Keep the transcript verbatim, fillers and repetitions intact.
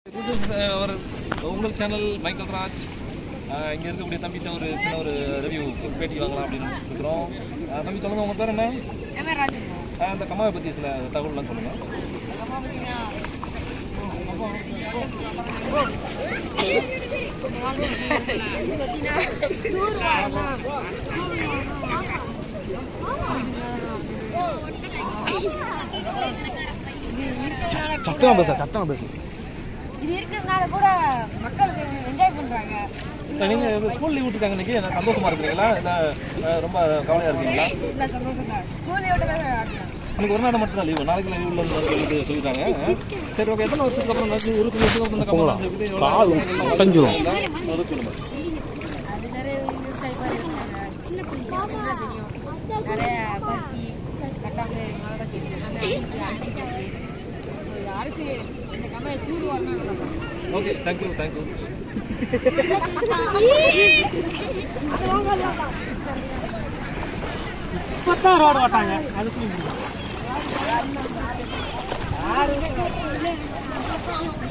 This is our உங்கள் channel Michael Raj. இங்கே இருக்கக்கூடிய தம்பிட்ட ஒரு சின்ன ஒரு ரிவ்யூ பேட்டி வாங்கலாம் அப்படின்னு நினைச்சிருக்கிறோம். தம்பி சொல்லுங்க, உங்க பேர் என்ன? அந்த கமாவை பற்றி சில தகவல்லாம் சொல்லுங்க. சத்தம் பேச சத்தம் பேசு. இது இருக்கிறதுனால கூட மக்களுக்கு என்ஜாய் பண்றாங்க. நீங்க ஸ்கூல் லீவ் விட்டுருக்காங்க இன்னைக்கு, என்ன சந்தோஷமா இருக்கிறீங்களா? இல்லை ரொம்ப கவலையா இருக்கீங்களா? இல்லை, சந்தோஷம் தான். ஸ்கூல் லீவ் விட்டு எனக்கு ஒரு நாள் மட்டும் தான் லீவு, நாளைக்கு லீவ்ல இருந்து சொல்லிட்டாங்க. சரி, ஓகே. எத்தனை வருஷத்துக்கு அப்புறம் இருபத்தி வருஷத்துக்கு அப்புறம் அது நிறைய விவசாய பாரு இருக்காங்க. என்ன தெரியும், நிறைய பருத்தி கட்டாம்பு மிளகா செடி எல்லாமே அழிச்சு அழிச்சு போச்சு. ஸோ அரசு இந்த கம்பெனி தூர் வரணும். Okay, thank you thank you. இப்பதான் ரோடு ஓட்டாங்க. அதுக்கு